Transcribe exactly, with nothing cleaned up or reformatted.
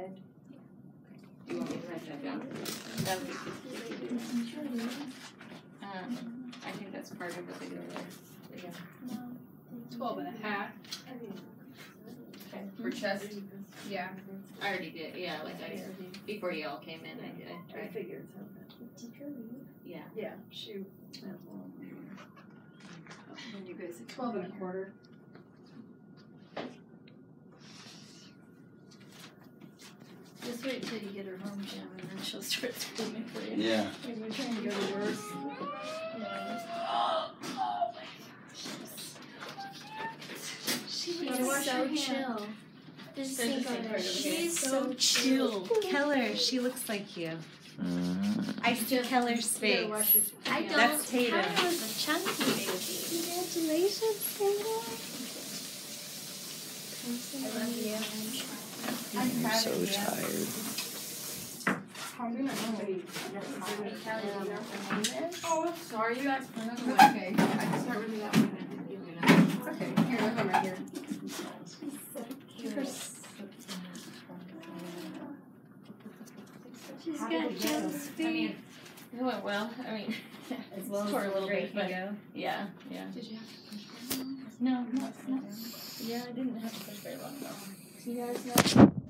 red. Do you want me to write that down? That would be good. Um, I think that's part of the video there. Yeah. Twelve and a half. Okay. For chest. Yeah. I already did, yeah, like I, before you all came in, I did, I tried. I figured so. Yeah. Yeah, she. When you guys twelve and a quarter. Just wait until you get her home, Jim, and then she'll start screaming for you. Yeah. Like we're trying to go to yours. She looks so chill. Just There's think the same of part her. of the She's So chill. Keller, she looks like you. Mm. I see Keller's face. I don't. That's Tatum. I was a chunky baby. Congratulations, Tatum. I love you. I'm so tired. Oh, sorry, you guys. Okay, I can start with that one. Okay, here, look, I'm right here. She's got Jill's I mean, feet. it went well, I mean, As well for a as little the bit, but go. yeah, yeah. Did you have to No, not, not, yeah, I didn't have to push very long though. You guys know.